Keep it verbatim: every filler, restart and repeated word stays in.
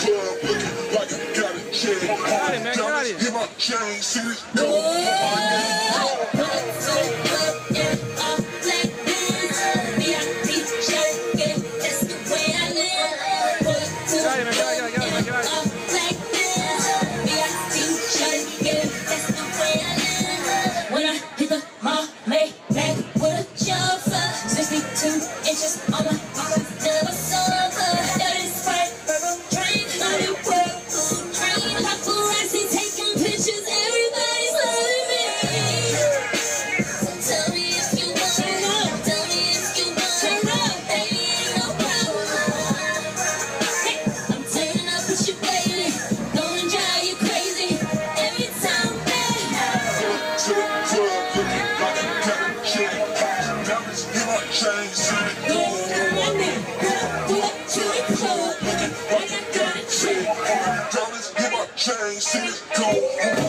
club looking like I got a check. Got it, man, got it. Hit my chain, see this gold. Chain, see it go.